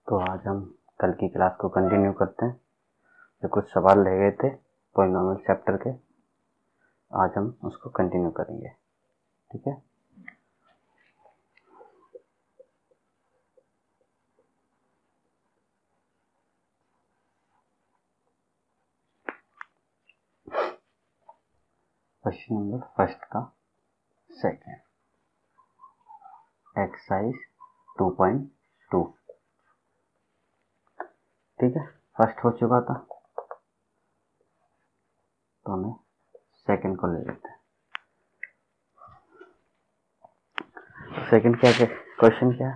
तो आज हम कल की क्लास को कंटिन्यू करते हैं। जो कुछ सवाल रह गए थे पॉलिनोमियल चैप्टर के, आज हम उसको कंटिन्यू करेंगे। ठीक है। क्वेश्चन नंबर फर्स्ट का सेकेंड, एक्सरसाइज 2.2। ठीक है, फर्स्ट हो चुका था तो हमें सेकेंड को ले लेते हैं। सेकेंड क्या है, क्वेश्चन क्या है?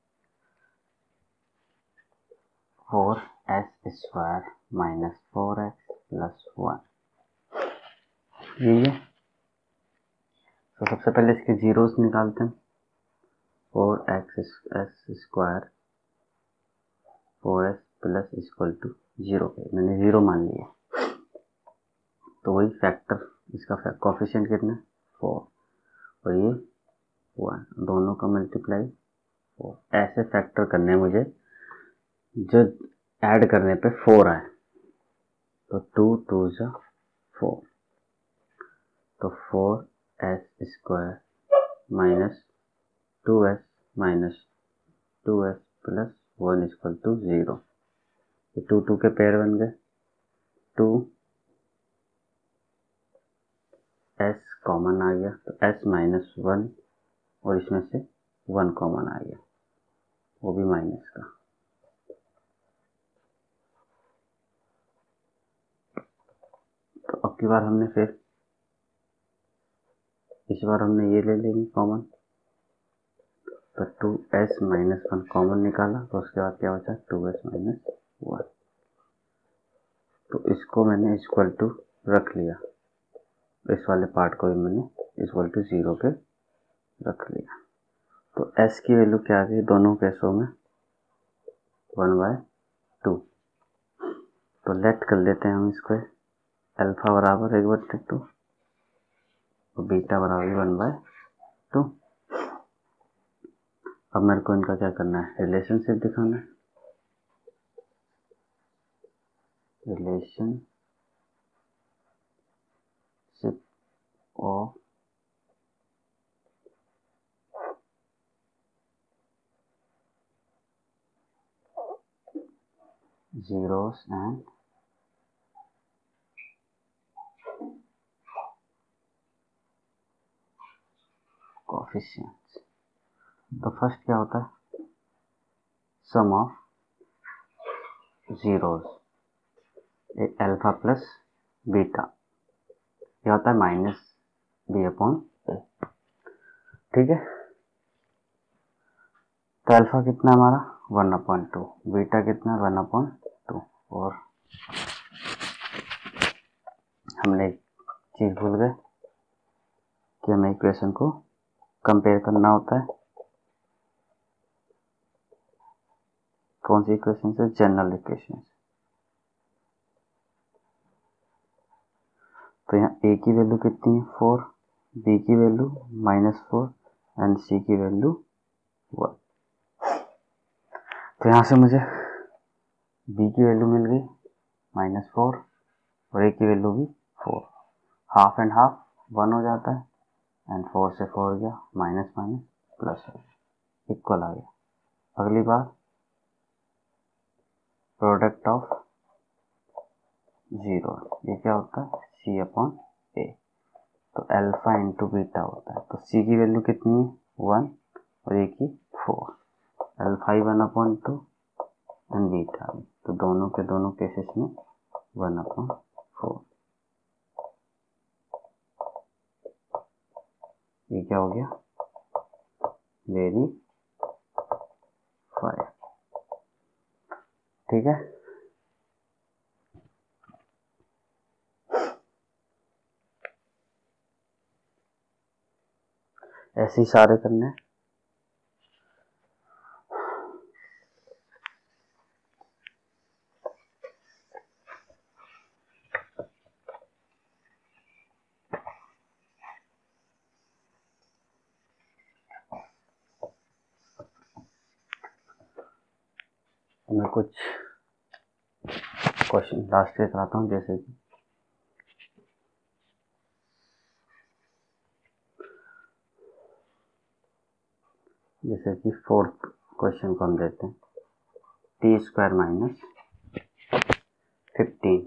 4s² माइनस 4x प्लस 1, यही है। तो सबसे पहले इसके जीरोस निकालते हैं। 4s प्लस इक्वल टू 0 पे मैंने 0 मान लिया, तो वही फैक्टर, इसका कोफिशिएंट कितना है 4 और ये 1, दोनों का मल्टीप्लाई 4। ऐसे फैक्टर करने मुझे जो ऐड करने पे 4 आए, तो 2 2 जा 4, तो 4s² minus 2s plus 1 equal to 0। ये 2 2 के पेयर बन गए, 2s कॉमन आ गया तो s माइनस 1 और इसमें से 1 कॉमन आ गया, वो भी माइनस का। तो अब की बार हमने फिर इस बार हमने ये ले लेंगे कॉमन, तो 2s माइनस 1 कॉमन निकाला, तो उसके बाद क्या बचा 2s माइनस 1। तो इसको मैंने इक्वल टू रख लिया, इस वाले पार्ट को भी मैंने इक्वल टू 0 पे रख लिया। तो s की वैल्यू क्या आ गई दोनों केसों में 1/2। तो लेट कर लेते हैं हम इसको, अल्फा बराबर 1/2 और बीटा बराबर 1/2। अब मेरे को इनका क्या करना है, रिलेशनशिप दिखाना है। Relationship of zeros and coefficients। तो फर्स्ट क्या होता है, sum of zeros, alpha plus beta, ये होता है माइनस b/a। ठीक है। तो अल्फा कितना हमारा 1/2, बीटा कितना 1/2, और हमने एक चीज भूल गए कि हमें इक्वेशन को कंपेयर करना होता है। कौन सी इक्वेशन से, जनरल इक्वेशन से। तो यहाँ a की वैल्यू कितनी है 4, b की वैल्यू -4 एंड c की वैल्यू 1। तो यहाँ से मुझे b की वैल्यू मिल गई -4 और a की वैल्यू भी 4, हाफ एंड हाफ 1 हो जाता है, एंड 4 से 4 गया, माइनस माइनस प्लस इक्वल आ गया। अगली बार प्रोडक्ट ऑफ जीरो, ये क्या होता है c/a। तो अल्फा इंटू बीटा होता है, तो c की वैल्यू कितनी है 1 और a की 4, अल्फा ही 1/2 एंड बीटा, तो दोनों के दोनों केसेस में 1/4। ये क्या हो गया, वेरीफाई। ठीक है। ऐसे ही सारे करने हैं। मैं कुछ क्वेश्चन लास्ट के कराता हूँ, जैसे कि फोर्थ क्वेश्चन को हम देते हैं टी स्क्वायर माइनस 15।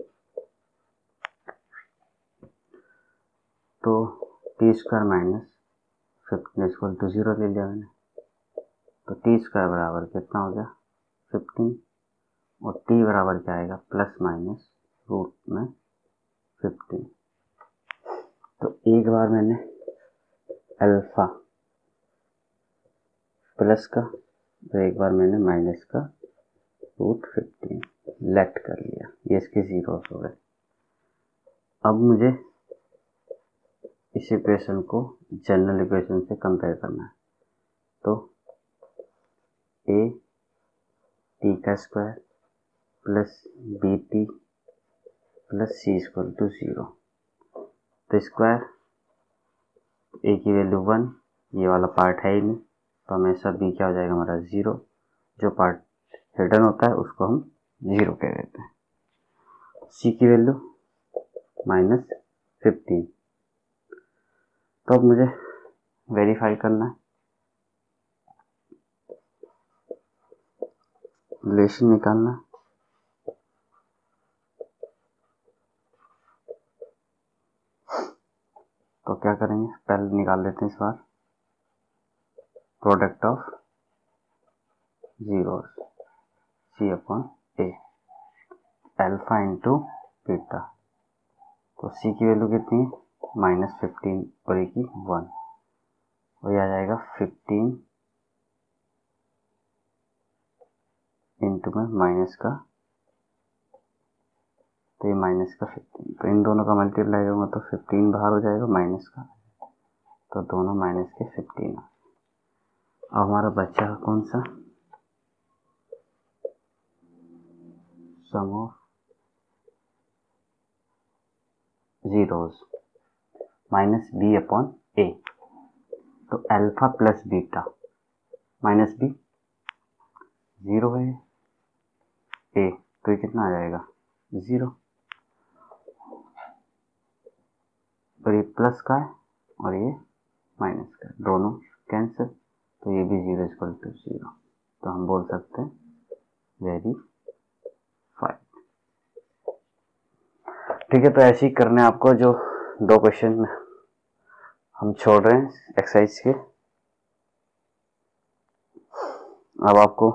तो T square minus 15 equal to 0 ले लिया मैंने, तो टी स्क्वायर बराबर कितना हो गया 15, और टी बराबर क्या आएगा प्लस माइनस रूट में 15। तो एक बार मैंने अल्फा प्लस का, तो एक बार मैंने माइनस का रूट 15 लेट कर लिया, ये इसके जीरोस हो गए। अब मुझे इस इक्वेशन को जनरल इक्वेशन से कंपेयर करना है, तो ए टी का square plus B T plus C equal to 0। तो स्क्वायर ए की वैल्यू 1, ये वाला पार्ट है ही नहीं, तो हमेशा बी क्या हो जाएगा हमारा 0, जो पार्ट हिडन होता है उसको हम 0 कह देते हैं। सी की वैल्यू माइनस 15। तो अब मुझे वेरीफाई करना है, रिलेशन निकालना है। तो क्या करेंगे, पहले निकाल लेते हैं इस बार product of zero C upon A, alpha into beta. तो सी की वैल्यू कितनी है माइनस 15 और ए की 1, और ये आ जाएगा 15 इंटू में माइनस का, तो ये माइनस का 15, तो इन दोनों का मल्टीप्लाई होगा तो 15 बाहर हो जाएगा माइनस का, तो दोनों माइनस के 15। अब हमारा बच्चा का कौन सा sum of zeros minus B upon A. तो alpha plus beta minus B 0 है ए, तो ये कितना आ जाएगा 0, और ये प्लस का है और ये माइनस का है, दोनों कैंसिल, तो ये भी 0 इक्वल टू 0। तो हम बोल सकते हैं वेरीफाइड। ठीक है, तो ऐसे ही करने आपको जो 2 क्वेश्चन हम छोड़ रहे हैं एक्सरसाइज के। अब आपको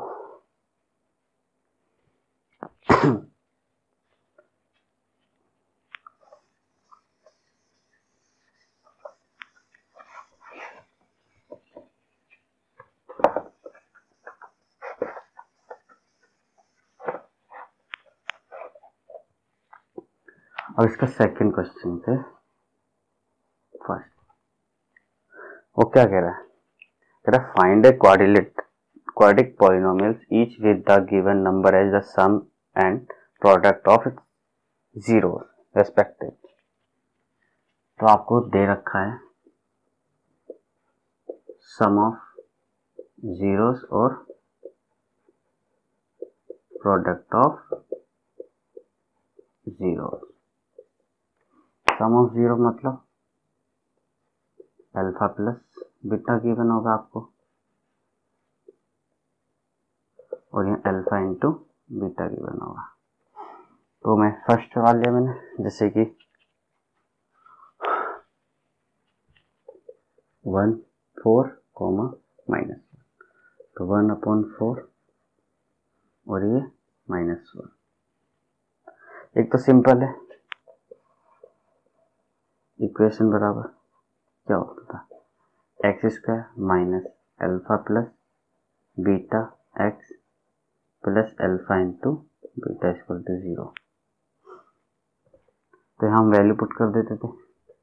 अब इसका सेकंड क्वेश्चन पे फर्स्ट, वो क्या कह रहा है, find a quadratic polynomials each with the given number as the sum and product of its zeros respective। तो आपको दे रखा है सम ऑफ जीरोस और product of zeros. Sum of zero मतलब अल्फा प्लस बीटा गिवन होगा आपको, और यहाँ अल्फा इंटू बीटा गिवन होगा। तो मैं फर्स्ट सवाल लिया मैंने, जैसे कि 1 4 माइनस, तो 1/4 और ये -1। एक तो सिंपल है, इक्वेशन बराबर क्या होता था X square minus alpha plus beta X plus alpha into beta equal to 0। तो यहाँ हम वैल्यू पुट कर देते थे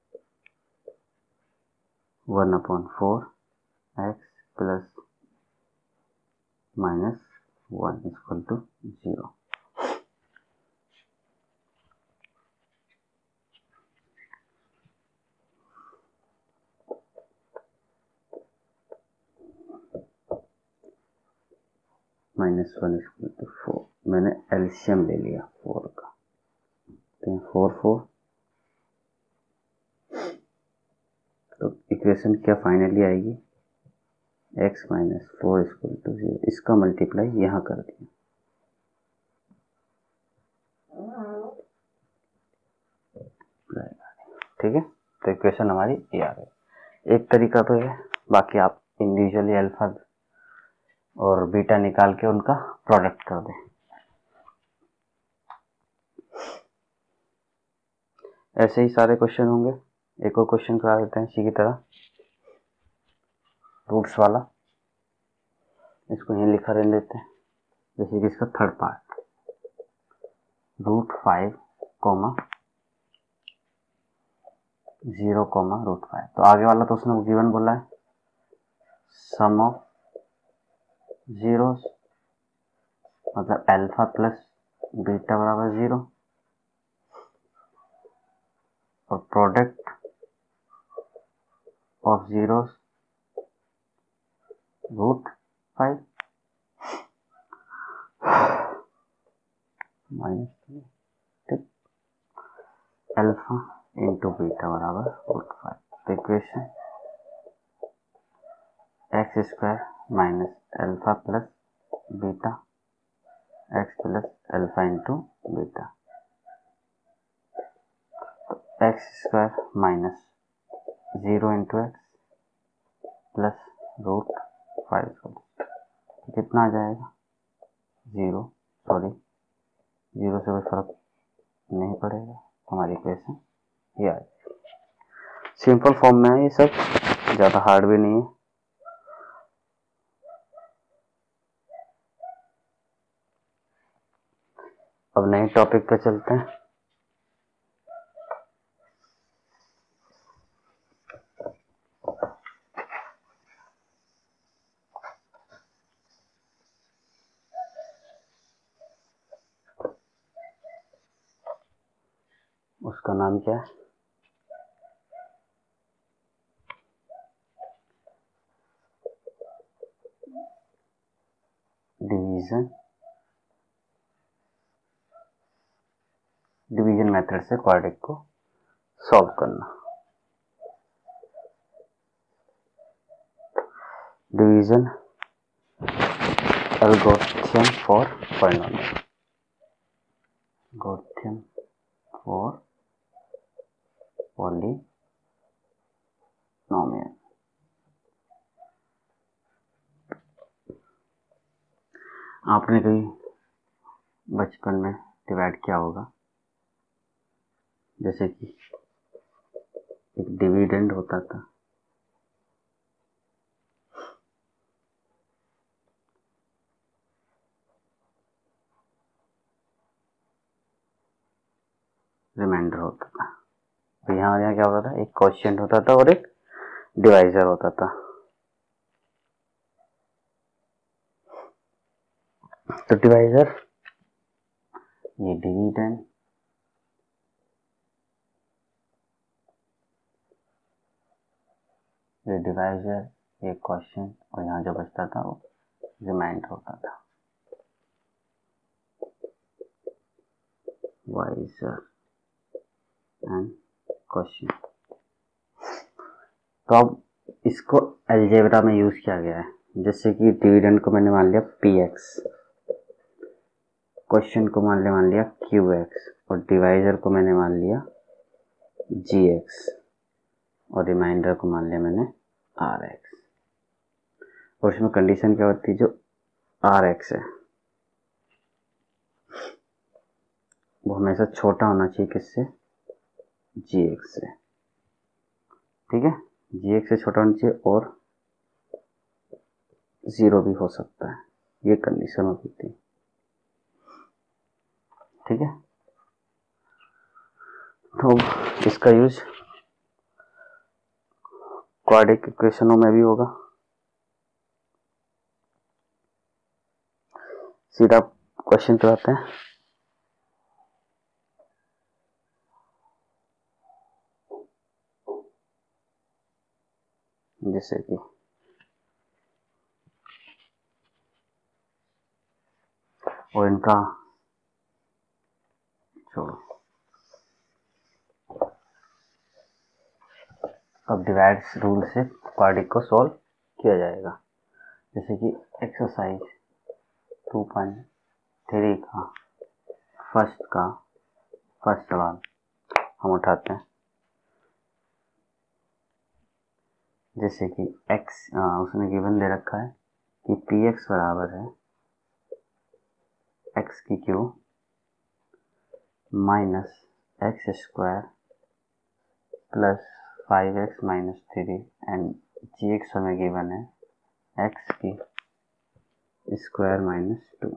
1/4 X plus -1 equal to 0। -1 equal to 4। मैंने एलसीएम ले लिया 4 का, तो 4 तो इक्वेशन क्या फाइनली आएगी, x - 4 इक्वल टू 0। इसका मल्टीप्लाई यहाँ कर दिया, ठीक है। तो इक्वेशन हमारी ये आ गई। एक तरीका तो है, बाकी आप इंडिविजुअली अल्फा और बीटा निकाल के उनका प्रोडक्ट कर दें। ऐसे ही सारे क्वेश्चन होंगे। एक और क्वेश्चन करा देते हैं इसी की तरह, रूट्स वाला। इसको यहीं लिखा रहने देते हैं, जैसे कि इसका थर्ड पार्ट √5, 0, √5। तो आगे वाला तो उसने गिवन बोला है, सम ऑफ जीरोस, मतलब अल्फा प्लस बीटा बराबर 0, और प्रोडक्ट ऑफ जीरोस √5 माइनस, ठीक, अल्फा इंटू बीटा बराबर √5। तो equation x² minus alpha plus beta x plus alpha into beta, तो x² minus 0 into x plus √5, कितना आ जाएगा 0, सॉरी 0 से कोई फर्क नहीं पड़ेगा। हमारी इक्वेशन ये आ जाएगी। सिंपल फॉर्म में है ये सब, ज़्यादा हार्ड भी नहीं है। अब नए टॉपिक पे चलते हैं। उसका नाम क्या है, डिवीजन मेथड से क्वाड्रेटिक को सॉल्व करना। Division algorithm for polynomial, algorithm for polynomial. आपने कहीं बचपन में डिवाइड किया होगा, जैसे कि एक डिविडेंड होता था, रिमाइंडर होता था। तो यहाँ क्या होता था, एक क्वोशिएंट होता था और एक डिवाइजर होता था। तो डिवाइजर ये डिविडेंड, ये डिवाइजर, ये क्वोशिएंट, और यहाँ जो बचता था वो रिमाइंडर होता था, डिवाइजर एंड क्वोशिएंट। तो अब इसको अलजेब्रा में यूज किया गया है, जैसे कि डिविडेंड को मैंने मान लिया px, क्वोशिएंट को मान लिया qx, और डिवाइजर को मैंने मान लिया gx, और रिमाइंडर को मान लिया मैंने rx। और इसमें कंडीशन क्या होती है, जो rx है वो हमेशा छोटा होना चाहिए किससे, gx से, ठीक है। gx से छोटा होना चाहिए और 0 भी हो सकता है, ये कंडीशन होती थी, ठीक है। तो इसका यूज क्वाड्रेटिक इक्वेशनों में भी होगा। सीधा क्वेश्चन पे आते हैं। जैसे कि और इनका छोड़ो। अब डिवाइड्स रूल से क्वाड्रेटिक को सॉल्व किया जाएगा। जैसे कि एक्सरसाइज 2.3 का फर्स्ट सवाल हम उठाते हैं। जैसे कि x उसने गिवन दे रखा है कि px बराबर है x की cube minus x square plus 5x minus 3 and gx हमें गिवन है x की स्क्वायर माइनस 2।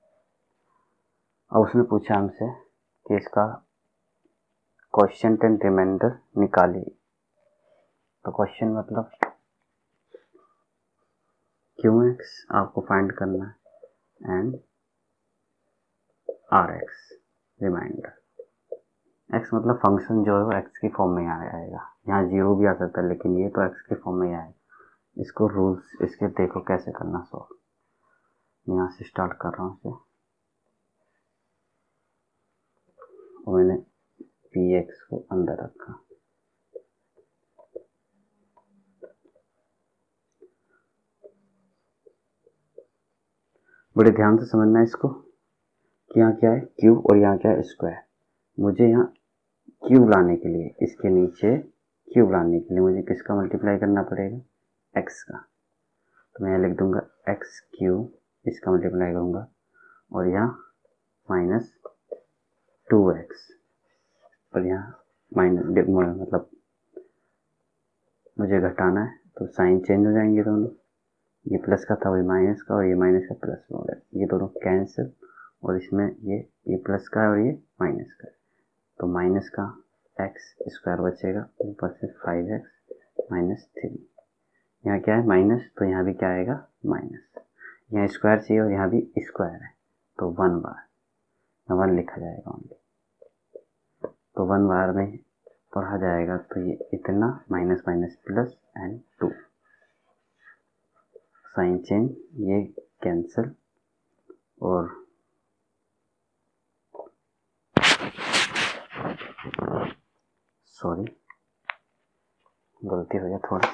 और उसने पूछा हमसे कि इसका क्वोशिएंट एंड रिमाइंडर निकालिए। तो क्वेश्चन मतलब qx आपको फाइंड करना है एंड rx रिमाइंडर। x मतलब फंक्शन जो है वो x की फॉर्म में आ जाएगा। यहाँ 0 भी आ सकता है लेकिन ये तो x की फॉर्म में आएगा। इसको रूल्स इसके देखो कैसे करना सॉल्व। यहाँ से स्टार्ट कर रहा हूँ इसे। और मैंने px को अंदर रखा। बड़े ध्यान से समझना है इसको कि यहाँ क्या है क्यूब और यहाँ क्या है स्क्वायर। मुझे यहाँ क्यूब लाने के लिए, इसके नीचे क्यूब लाने के लिए मुझे किसका मल्टीप्लाई करना पड़ेगा, x का। तो मैं लिख दूंगा एक्स क्यूब, इसका मल्टीप्लाई करूंगा और यहाँ माइनस 2x और यहाँ माइनस मतलब मुझे घटाना है तो साइन चेंज हो जाएंगे दोनों। ये प्लस का था वही माइनस का और ये माइनस का प्लस में हो गया। ये दोनों कैंसिल और इसमें ये प्लस का है और ये माइनस का है। तो माइनस का एक्स स्क्वायर बचेगा, ऊपर से 5x माइनस 3। यहाँ क्या है माइनस, तो यहाँ भी क्या आएगा माइनस। यहाँ स्क्वायर चाहिए और यहाँ भी स्क्वायर है तो 1 बार 1 लिखा जाएगा ओनली। तो 1 बार में पढ़ा जाएगा तो ये इतना minus minus plus and 2 sign change, ये कैंसिल और सॉरी गलती हो गया थोड़ा।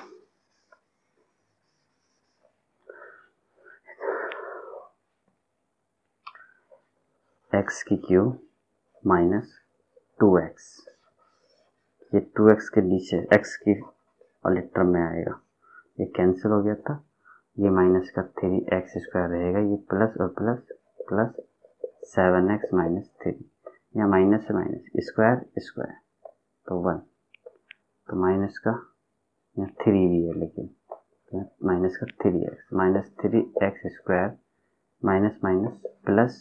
x की क्यूब माइनस 2x, ये 2x के नीचे x की वाले टर्म में आएगा, ये कैंसिल हो गया था। ये माइनस का 3x स्क्वायर रहेगा, ये प्लस और प्लस प्लस 7x माइनस 3। यहाँ माइनस से माइनस स्क्वायर स्क्वायर तो 1, तो माइनस का यहाँ 3 भी है लेकिन माइनस का 3x minus 3x square minus minus plus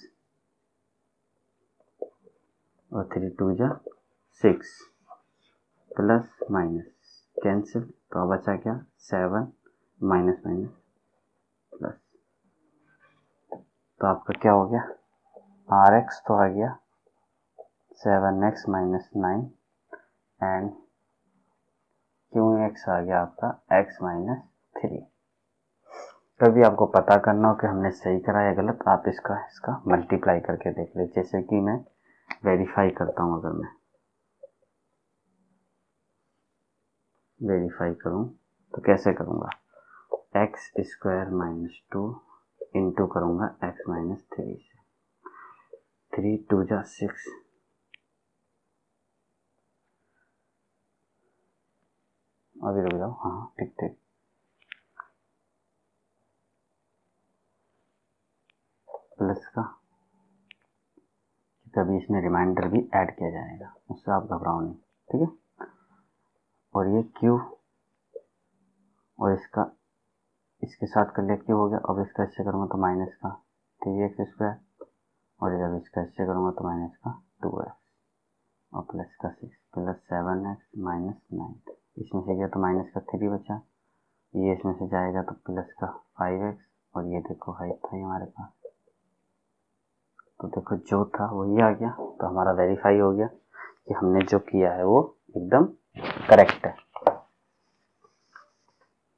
और 3 2 जा 6 प्लस माइनस कैंसिल, तो बचा क्या 7 माइनस माइनस प्लस। तो आपका क्या हो गया rx तो आ गया 7x माइनस 9 एंड qx आ गया आपका x माइनस 3। कभी आपको पता करना हो कि हमने सही करा या गलत, आप इसका मल्टीप्लाई करके देख ले। जैसे कि मैं वेरीफाई करता हूँ, अगर मैं वेरीफाई करूँ तो कैसे करूँगा, एक्स स्क्वायर माइनस 2 इंटू करूँगा एक्स माइनस 3 से, 3 2 जा 6 अभी रुक जाओ, हाँ ठीक ठीक प्लस का कभी इसमें रिमाइंडर भी ऐड किया जाएगा, उससे आप घबराओ नहीं, ठीक है। और ये क्यूब और इसका इसके साथ कर लिया क्यूब हो गया। अब इसका इससे करूँगा तो माइनस का 3x स्क्वायर और जब इसका इससे करूँगा तो माइनस का 2x और प्लस का 6 प्लस 7x माइनस 9। इसमें से गया तो माइनस का 3 बचा, ये इसमें से जाएगा तो प्लस का 5x और ये देखो हाइट था हमारे पास, तो देखो जो था वही आ गया। तो हमारा वेरीफाई हो गया कि हमने जो किया है वो एकदम करेक्ट है,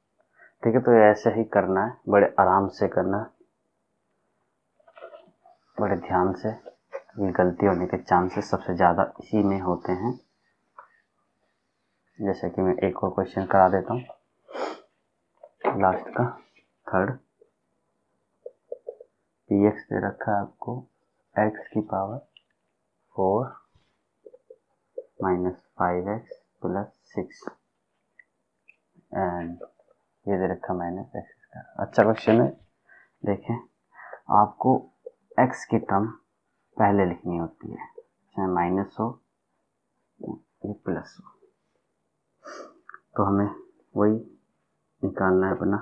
ठीक है। तो ऐसे ही करना है, बड़े आराम से करना है। बड़े ध्यान से, ये गलती होने के चांसेस सबसे ज़्यादा इसी में होते हैं। जैसे कि मैं एक और क्वेश्चन करा देता हूँ, लास्ट का थर्ड। पी एक्स दे रखा है आपको एक्स की power 4 minus 5x plus 6 and ये दे रखा माइनस एक्स। अच्छा क्वेश्चन है। देखें, आपको x की टर्म पहले लिखनी होती है, चाहे माइनस हो या प्लस हो। तो हमें वही निकालना है अपना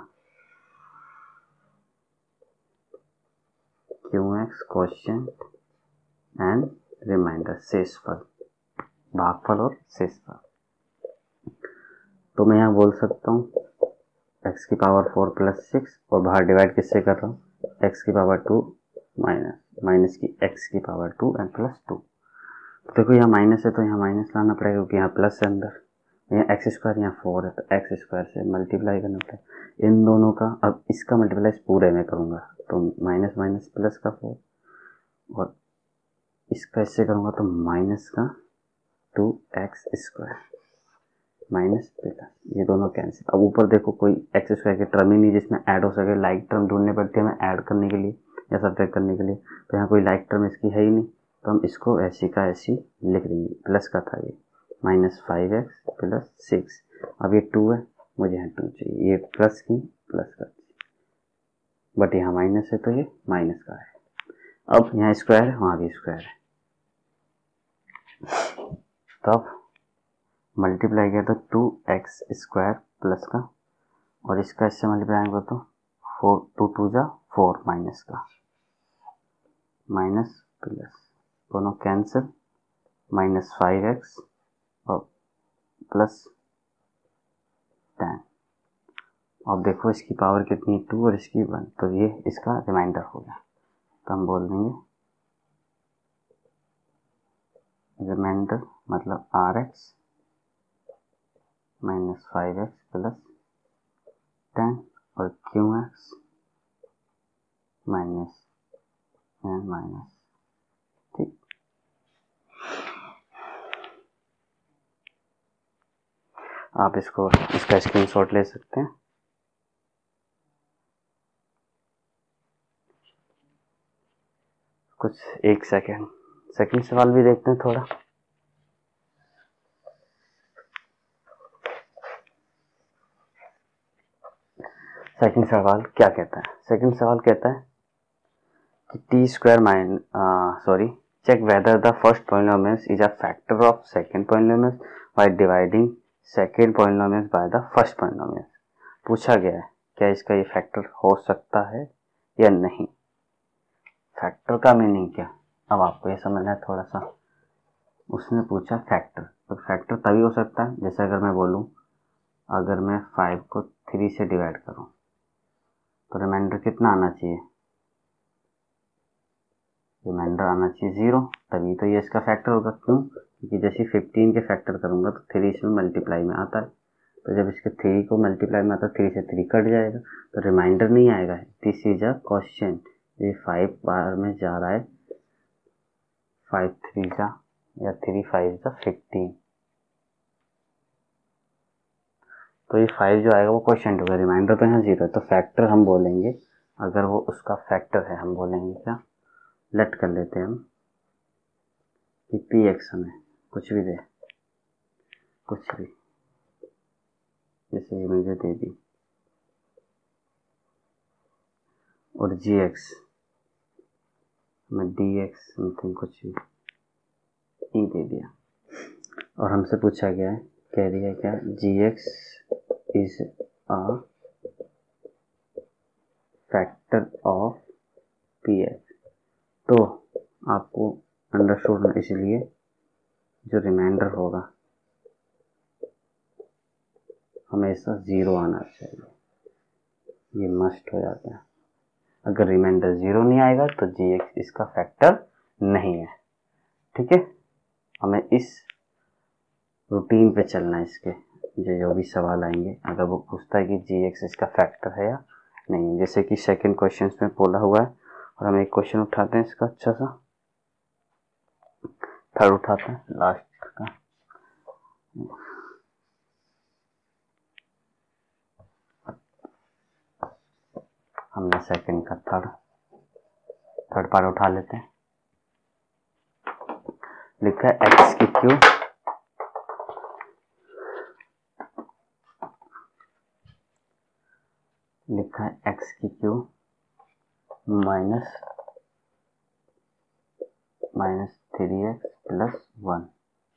Q x quotient and remainder, शेषफल, भागफल और शेषफल। तो मैं यहाँ बोल सकता हूँ x की पावर 4 प्लस 6 और बाहर डिवाइड किससे कर रहा हूँ, x की पावर 2 माइनस की x की पावर 2 एंड प्लस 2। तो देखो यहाँ माइनस है तो यहाँ माइनस लाना पड़ेगा क्योंकि यहाँ प्लस है अंदर, यहाँ एक्स स्क्वायर यहाँ 4 है तो एक्स स्क्वायर से मल्टीप्लाई करना पड़ेगा इन दोनों का। अब इसका मल्टीप्लाई पूरे में करूँगा तो माइनस माइनस प्लस का 4 और इसका इससे करूँगा तो माइनस का 2x स्क्वायर माइनस प्लस, ये दोनों कैंसिल। अब ऊपर देखो कोई एक्स स्क्वायर की टर्म ही नहीं जिसमें ऐड हो सके, लाइक टर्म ढूंढनी पड़ती है हमें ऐड करने के लिए या सब्ट्रैक्ट करने के लिए। तो यहाँ कोई लाइक टर्म इसकी है ही नहीं तो हम इसको ऐसी का ऐसी लिख देंगे। प्लस का था ये माइनस 5x प्लस 6। अब ये 2 है, मुझे यहाँ 2 चाहिए, ये प्लस की प्लस का, बट यहाँ माइनस है तो ये माइनस का है। अब यहाँ स्क्वायर है, वहाँ भी स्क्वायर है, तब मल्टीप्लाई किया तो 2x स्क्वायर प्लस का और इसका इससे मल्टीप्लाई करो तो 4 2 2 जा 4 माइनस का माइनस प्लस दोनों कैंसिल, माइनस 5x और प्लस 10। अब देखो इसकी पावर कितनी 2 और इसकी 1 तो ये इसका रिमाइंडर हो गया। तो हम बोल देंगे रिमाइंडर मतलब rx माइनस 5x प्लस 10 और qx माइनस एंड माइनस। ठीक, आप इसका स्क्रीनशॉट ले सकते हैं। कुछ एक सेकंड सवाल भी देखते हैं थोड़ा। सेकंड सवाल क्या कहता है? सेकंड सवाल कहता है कि T square check whether the first polynomial is a factor of second polynomial by dividing second polynomial by the first polynomial. पूछा गया है क्या इसका ये फैक्टर हो सकता है या नहीं। फैक्टर का मीनिंग क्या, अब आपको ये समझना है थोड़ा सा। उसने पूछा फैक्टर, तो फैक्टर तभी हो सकता है जैसे अगर मैं बोलूं अगर मैं 5 को 3 से डिवाइड करूं तो रिमाइंडर कितना आना चाहिए, रिमाइंडर आना चाहिए 0, तभी तो ये इसका फैक्टर होगा। क्यों? क्योंकि जैसे 15 के फैक्टर करूंगा तो 3 इसमें मल्टीप्लाई में आता है, तो जब इसके 3 को मल्टीप्लाई में आता है 3 से 3 कट जाएगा तो रिमाइंडर नहीं आएगा। दिस इज अ क्वेश्चन, ये 5 बार में जा रहा है, 5 3 जा या 3 5 जा 15, तो ये 5 जो आएगा वो क्वेश्चन होगा, रिमाइंडर तो यहाँ 0 है। तो फैक्टर हम बोलेंगे अगर वो उसका फैक्टर है हम बोलेंगे क्या, लेट कर लेते हैं हम कि पी एक्स हमें कुछ भी दे, कुछ भी, जैसे ये मुझे दे दी, और जी एक्स हमें डी एक्स समथिंग कुछ भी ई दे दिया, और हमसे पूछा गया है, कह दिया क्या, g x is a factor of p x. तो आपको अंडरस्टूड है, इसलिए जो रिमाइंडर होगा हमेशा 0 आना चाहिए, ये मस्ट हो जाता है। अगर रिमाइंडर 0 नहीं आएगा तो जी एक्स इसका फैक्टर नहीं है। ठीक है, हमें इस रूटीन पे चलना है। इसके जो भी सवाल आएंगे अगर वो पूछता है कि जी एक्स इसका फैक्टर है या नहीं, जैसे कि सेकंड क्वेश्चन में बोला हुआ है और हम एक क्वेश्चन उठाते हैं इसका अच्छा सा, थर्ड उठाते हैं लास्ट का। हमने सेकंड का थर्ड पार्ट उठा लेते हैं। लिखा है एक्स की cube minus 3x plus 1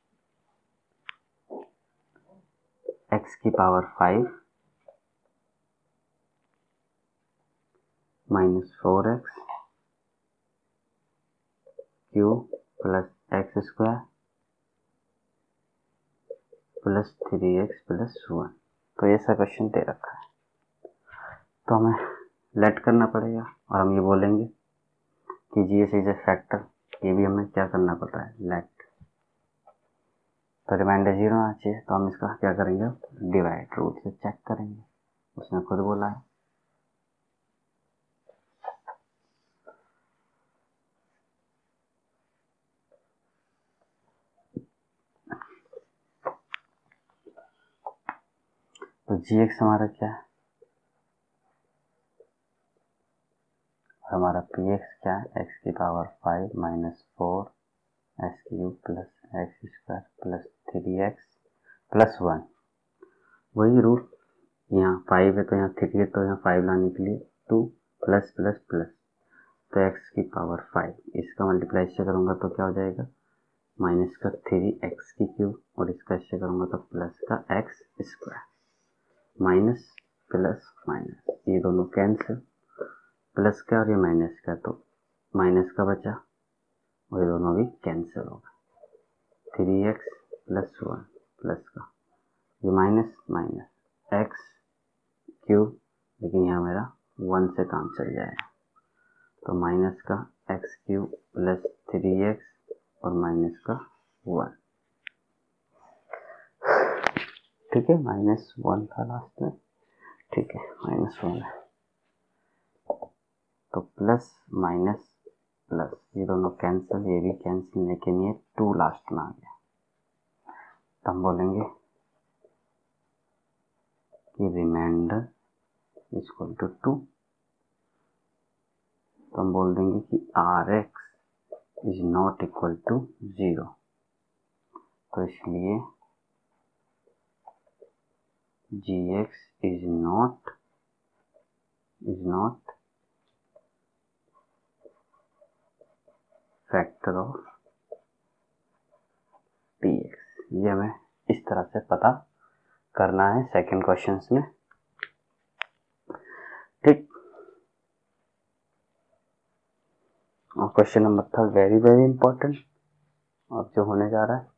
x की power 5 minus 4x cube plus x square plus 3x plus 1। तो ये ऐसा क्वेश्चन दे रखा है, तो हमें लेट करना पड़ेगा और हम ये बोलेंगे कि जीएस इज ए फैक्टर। ये भी हमें क्या करना पड़ रहा है, लेट। तो रिमाइंडर 0 आना चाहिए, तो हम इसका क्या करेंगे, डिवाइड रूल से चेक करेंगे, उसने खुद बोला है। तो gx हमारा क्या है, हमारा px क्या है, x की power 5 minus 4 x cube plus x square plus 3x plus 1। वही रूल, यहाँ 5 है तो यहाँ 3 है, तो यहाँ 5 लाने के लिए 2 प्लस प्लस प्लस, तो x की पावर 5, इसका मल्टीप्लाई इससे करूँगा तो क्या हो जाएगा, माइनस का 3x की क्यूब, और इसका इससे करूँगा तो प्लस का x square, minus plus minus, ये दोनों कैंसिल, प्लस का और ये माइनस का, तो माइनस का बचा और ये दोनों भी कैंसिल होगा। 3x प्लस 1 प्लस का ये माइनस माइनस एक्स क्यूब, लेकिन यहाँ मेरा 1 से काम चल जाएगा, तो माइनस का एक्स क्यूब प्लस 3x और माइनस का 1। ठीक है, माइनस 1 था लास्ट में, ठीक है माइनस 1 है, तो प्लस माइनस प्लस, ये दोनों कैंसिल, ये भी कैंसिल, लेकिन ये 2 लास्ट में आ गया, तो हम बोलेंगे कि रिमाइंडर इक्वल टू 2। तो हम बोल देंगे कि Rx is not equal to 0, तो इसलिए Gx is not factor of Px। ये हमें इस तरह से पता करना है सेकंड क्वेश्चंस में, ठीक। और क्वेश्चन नंबर था वेरी वेरी इंपॉर्टेंट, अब जो होने जा रहा है,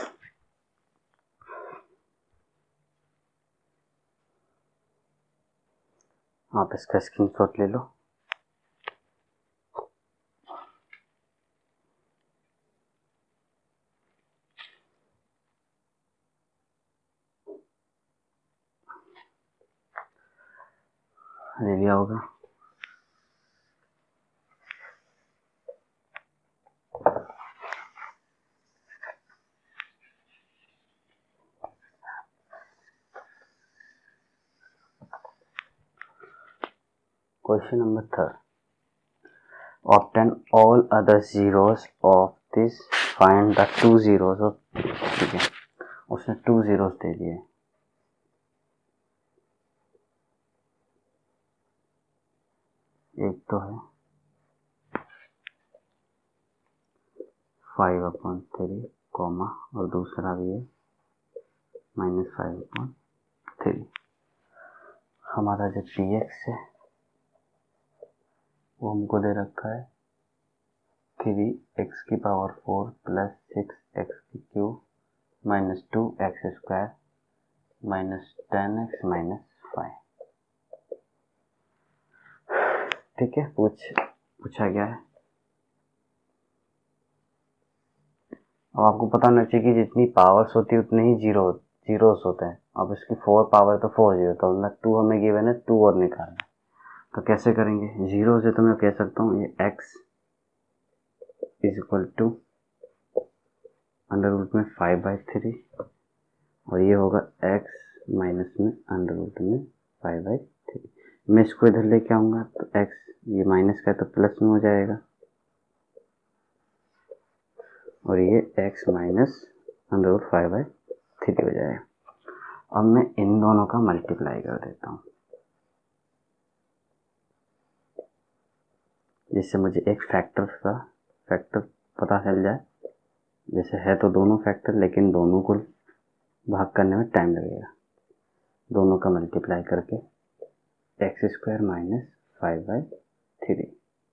आप इसका स्क्रीनशॉट ले लो। ले लिया होगा। Question number 3. Obtain all other zeros of this. Find the 2 zeros of, ठीक है, उसने 2 zeros दे दिए, एक तो है 5/3 कॉमा, और दूसरा भी है -5/3। हमारा जो px है वो हमको दे रखा है 3x की पावर 4 प्लस 6x की cube minus 2x square minus 10x minus 5। ठीक है, पूछा गया है। अब आपको पता होना चाहिए कि जितनी पावर्स होती है उतने ही जीरोस होते हैं। अब इसकी 4 पावर तो 4 जीरो, तो मतलब 2 हमें गिवन है, 2 और निकालना है। तो कैसे करेंगे, 0 से तो मैं कह सकता हूँ ये x is equal to under root में 5/3 और ये होगा x माइनस में अंडर रूट में 5/3। मैं इसको इधर लेके आऊँगा तो x ये माइनस का तो प्लस में हो जाएगा और ये x माइनस अंडर रूट 5/3 हो जाएगा। अब मैं इन दोनों का मल्टीप्लाई कर देता हूँ जिससे मुझे एक फैक्टर पता चल जाए। जैसे है तो दोनों फैक्टर, लेकिन दोनों को भाग करने में टाइम लगेगा। दोनों का मल्टीप्लाई करके x² माइनस 5/3।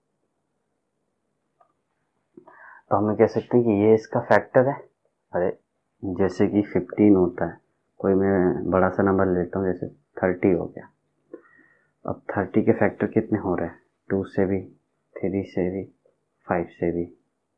तो हम कह सकते हैं कि ये इसका फैक्टर है। अरे जैसे कि 15 होता है, कोई मैं बड़ा सा नंबर लेता हूँ, जैसे 30 हो गया। अब 30 के फैक्टर कितने हो रहे हैं, 2 से भी, 3 से भी, 5 से भी,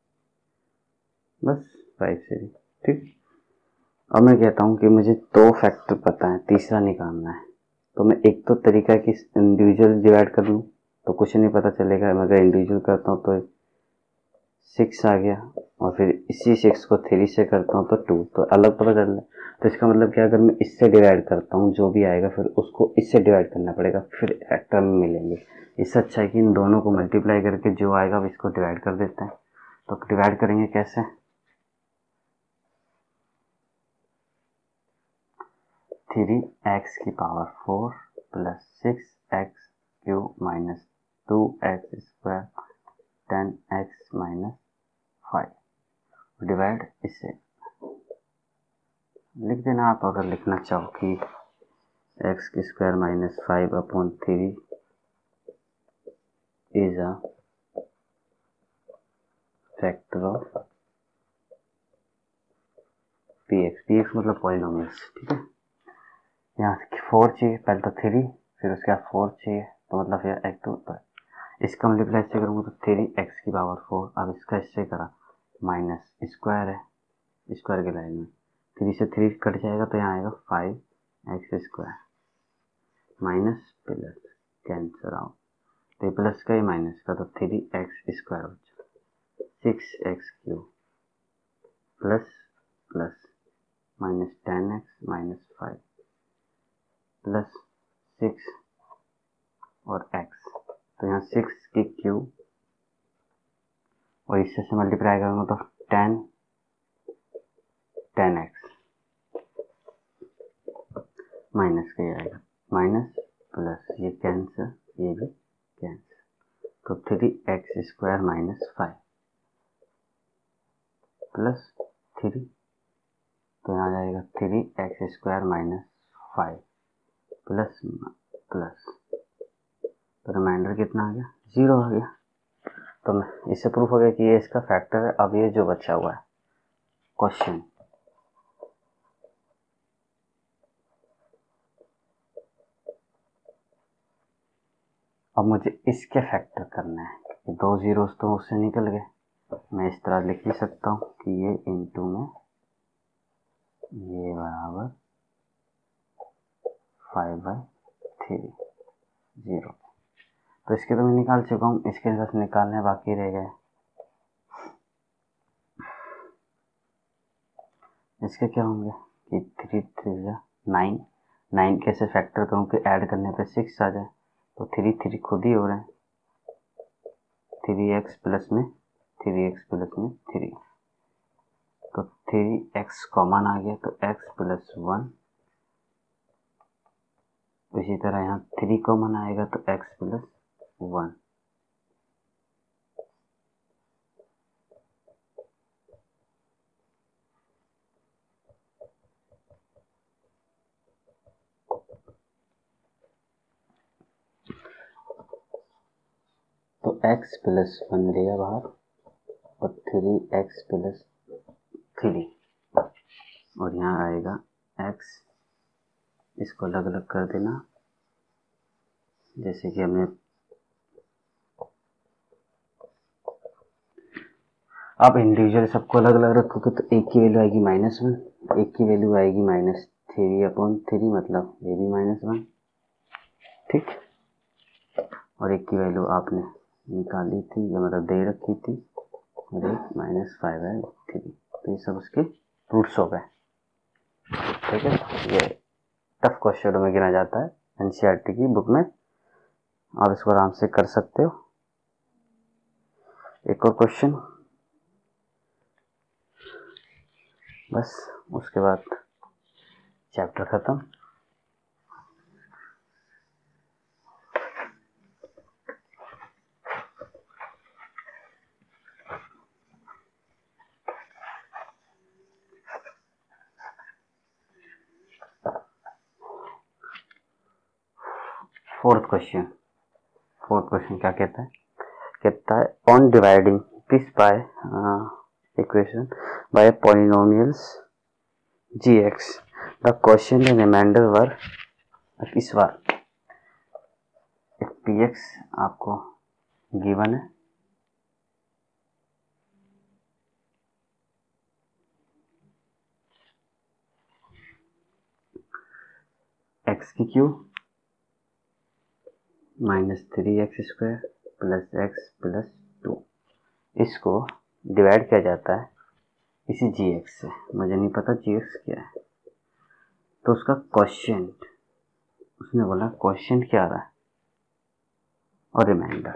बस 5 से भी। ठीक। अब मैं कहता हूँ कि मुझे 2 फैक्टर पता है, तीसरा निकालना है। तो मैं एक तो तरीका कि इंडिविजुअल डिवाइड कर लूँ तो कुछ नहीं पता चलेगा। मैं अगर इंडिविजुअल करता हूँ तो 6 आ गया और फिर इसी 6 को 3 से करता हूँ तो 2, तो अलग पता कर लें। तो इसका मतलब क्या, अगर मैं इससे डिवाइड करता हूँ जो भी आएगा फिर उसको इससे डिवाइड करना पड़ेगा, फिर फैक्टर में मिलेंगे। इससे अच्छा है कि इन दोनों को मल्टीप्लाई करके जो आएगा अब इसको डिवाइड कर देते हैं। तो डिवाइड करेंगे कैसे, 3x⁴ plus 6x³ minus 2x² 10x minus 5 divide इससे लिख देना आप अगर लिखना चाहो कि x² minus 5/3 is a factor of px मतलब पॉलिनोमियल्स। ठीक है, यहाँ 4 चाहिए, पहले तो 3 फिर उसके बाद 4 चाहिए, तो मतलब फिर x तो इसका मल्टीप्लाई इससे करूँगा तो 3x⁴। अब इसका इससे करा माइनस स्क्वायर है, स्क्वायर की लाइन में 3 से 3 कट जाएगा तो यहाँ आएगा 5x² minus plus cancel out, तो प्लस का ही माइनस का तो 3x² 6x³ plus plus minus 10x minus 5 plus 6 और x, तो यहाँ 6 की क्यूब और इससे से मल्टीप्लाई करूँगा तो 10x माइनस का आएगा माइनस प्लस ये कैंसर, ये भी कैंसर, तो 3x² माइनस 5 प्लस 3, तो यहाँ जाएगा 3x² माइनस 5 प्लस प्लस, तो रिमाइंडर कितना आ गया, 0 आ गया। तो इससे प्रूफ हो गया कि ये इसका फैक्टर है। अब ये जो बचा हुआ है क्वेश्चन, अब मुझे इसके फैक्टर करना है। ये 2 जीरोस तो उससे निकल गए, मैं इस तरह लिख भी सकता हूँ कि ये इंटू में ये बराबर 5/3 0। तो इसके तो मैं निकाल चुका हूँ, इसके बस निकालने बाकी रह गए। इसके क्या होंगे कि 3 3 9, 9 कैसे फैक्टर करूँ कि ऐड करने पे 6 आ जाए, तो 3 3 खुद ही हो रहे हैं, 3x प्लस में 3x प्लस में 3, तो 3x कॉमन आ गया तो x प्लस 1, इसी तरह यहाँ 3 कॉमन आएगा तो x प्लस 1। तो x प्लस 1 लिया बाहर और 3x प्लस 3 और यहाँ आएगा x, इसको अलग अलग कर देना जैसे कि हमने। अब इंडिविजुअल सबको अलग अलग रखोगे तो एक की वैल्यू आएगी -1, एक की वैल्यू आएगी -3/3, मतलब ये भी -1। ठीक, और एक की वैल्यू आपने निकाली थी या मतलब दे रखी थी, और एक -5/3। तो ये सब उसके रूट्स हो गए। ठीक है, ये टफ क्वेश्चन में गिना जाता है एनसीईआरटी की बुक में, आप इसको आराम से कर सकते हो। एक और क्वेश्चन, बस उसके बाद चैप्टर खत्म। फोर्थ क्वेश्चन क्या कहता है? कहता है on dividing this by equation by polynomials gx the question and remainder वर। इस बार एक px आपको गिवन है, x की Q -3x² plus x plus 2, इसको डिवाइड किया जाता है इसी gx से। मुझे नहीं पता gx क्या है, तो उसका क्वेश्चन, उसने बोला क्वेश्चन क्या आ रहा है और रिमाइंडर,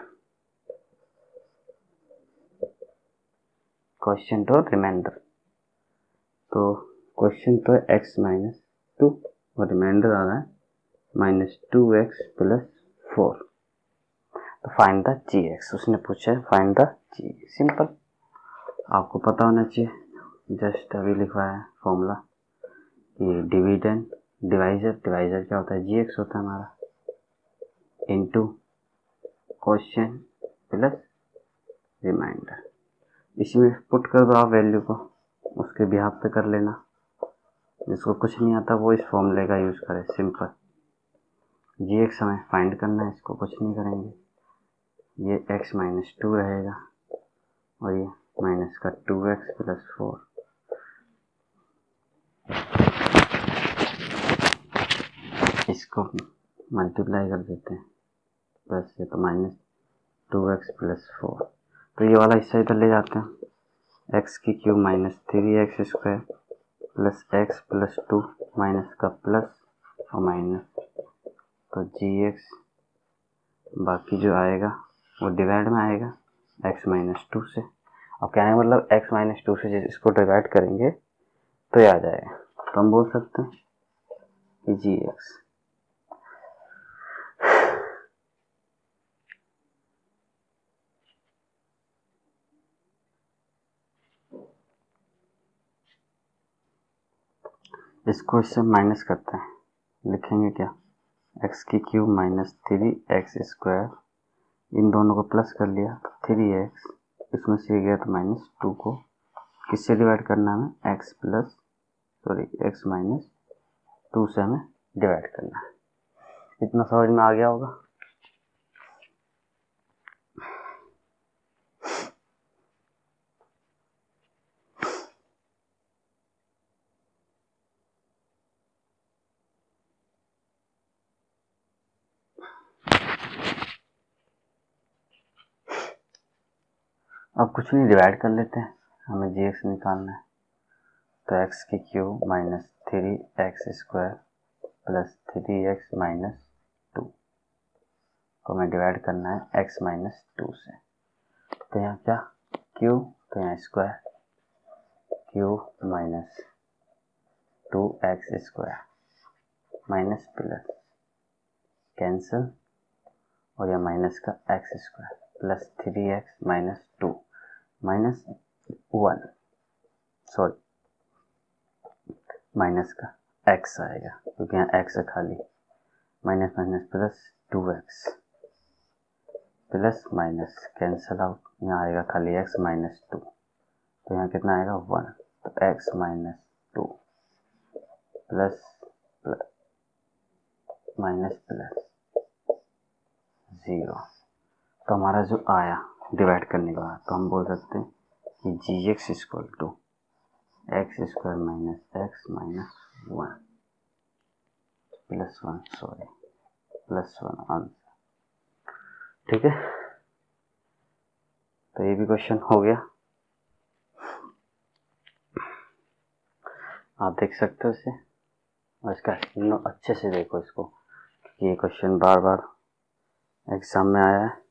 क्वेश्चन तो रिमाइंडर। तो क्वेश्चन तो x -2 और रिमाइंडर आ रहा है -2x प्लस 4। तो फाइंड द gx, उसने पूछा है फाइंड द g। सिंपल, आपको पता होना चाहिए, जस्ट अभी लिखा है फॉर्मूला कि डिविडेंड डिवाइजर क्या होता है, gx होता है हमारा, इनटू क्वेश्चन प्लस रिमाइंडर। इसमें पुट कर दो आप वैल्यू को, उसके बिहाफ पे कर लेना। जिसको कुछ नहीं आता वो इस फॉर्मूले का यूज करे। सिंपल, gx हमें फाइंड करना है, इसको कुछ नहीं करेंगे। ये x -2 रहेगा और ये माइनस का 2x प्लस 4। इसको मल्टीप्लाई कर देते हैं, बस ये तो -2x प्लस 4। तो ये वाला हिस्सा इधर ले जाते हैं, x की cube -3x² plus x plus 2 minus का प्लस और माइनस, तो gx बाकी जो आएगा वो डिवाइड में आएगा x -2 से। अब कहने का मतलब x -2 से इसको डिवाइड करेंगे तो ये आ जाएगा, तो हम बोल सकते हैं कि gx इसको इससे माइनस करते हैं, लिखेंगे क्या, x की क्यूब -3x², इन दोनों को प्लस कर लिया तो 3x, इसमें से गया तो -2 को किससे डिवाइड करना है, हमें x -2 से हमें डिवाइड करना है। इतना समझ में आ गया होगा। अब कुछ नहीं, डिवाइड कर लेते हैं, हमें gx निकालना है। तो x की क्यूब -3x² प्लस 3x -2 को हमें डिवाइड करना है x -2 से। तो यहाँ क्या, क्यूब तो यहाँ square, cube -2x² minus plus cancel, और यह माइनस का x² plus 3x -2 minus 1, sorry minus का x आएगा क्योंकि यहाँ x है खाली, minus minus plus 2x plus minus cancel out, यहाँ आएगा खाली x -2, तो यहाँ कितना आएगा 1। तो x -2 प्लस माइनस प्लस 0, तो हमारा जो आया डिवाइड करने के बाद, तो हम बोल सकते हैं कि gx equal to x² minus x -1 plus 1 answer. ठीक है, तो ये भी क्वेश्चन हो गया। आप देख सकते हो इसे, और इसका अच्छे से देखो इसको, ये क्वेश्चन बार बार एग्जाम में आया है।